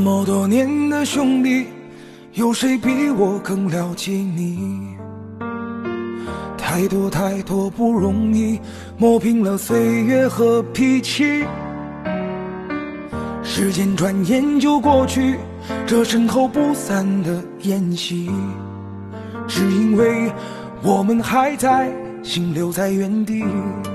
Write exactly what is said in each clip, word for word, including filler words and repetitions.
么多年的兄弟，有谁比我更了解你？太多太多不容易，磨平了岁月和脾气。时间转眼就过去，这身后不散的宴席，只因为我们还在，心留在原地。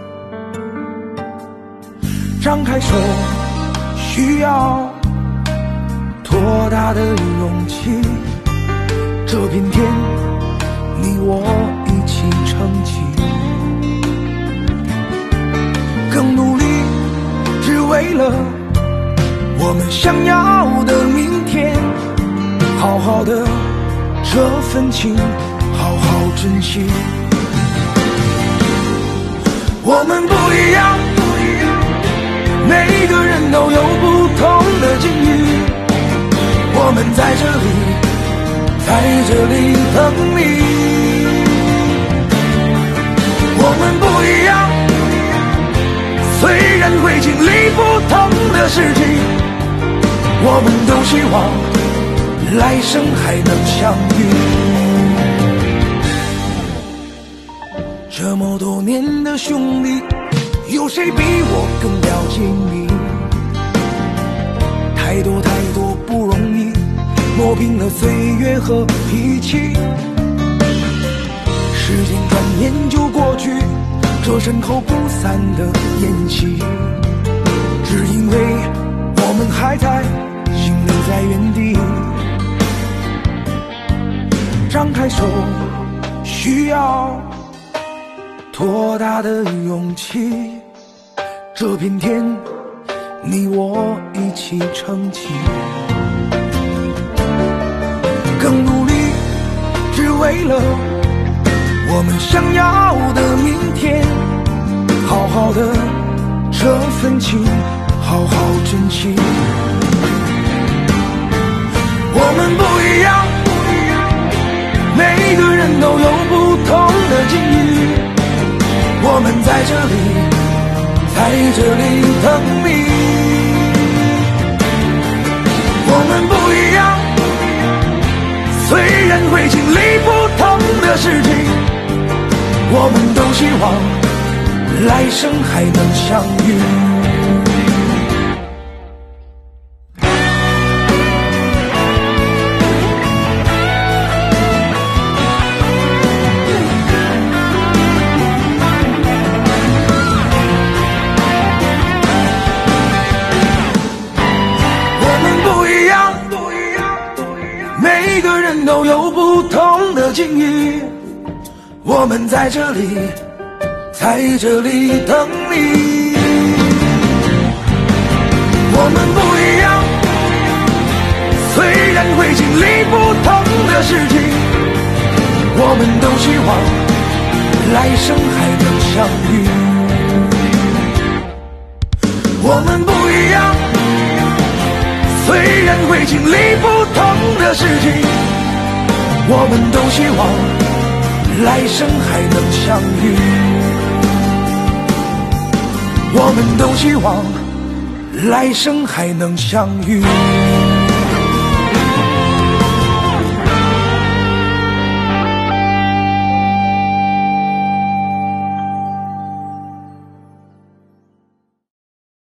张开手，需要多大的勇气？这片天，你我一起撑起，更努力，只为了我们想要的明天。好好的这份情，好好珍惜。我们不一样，每个人都有不同的境遇。我们在这里，在这里等你。我们不一样，虽然会经历不同的事情，我们都希望来生还能相遇。这么多年的兄弟，有谁比我更了解你？太多太多不容易，磨平了岁月和脾气。时间转眼就过去，这身后不散的宴席，只因为我们还在，心留在原地。张开手，需要多大的勇气？这片天，你我一起撑起，更努力，只为了我们想要的明天。好好的这份情，好好珍惜。我们不一样，每个人都有不同的境遇。我们在这里，在这里等你。我们不一样，虽然会经历不同的事情，我们都希望来生还能相遇。每个人都有不同的境遇，我们在这里，在这里等你。我们不一样，虽然会经历不同的事情，我们都希望来生还能相遇。我们不一样，虽然会经历不同的事情，我们都希望来生还能相遇。我们都希望来生还能相遇。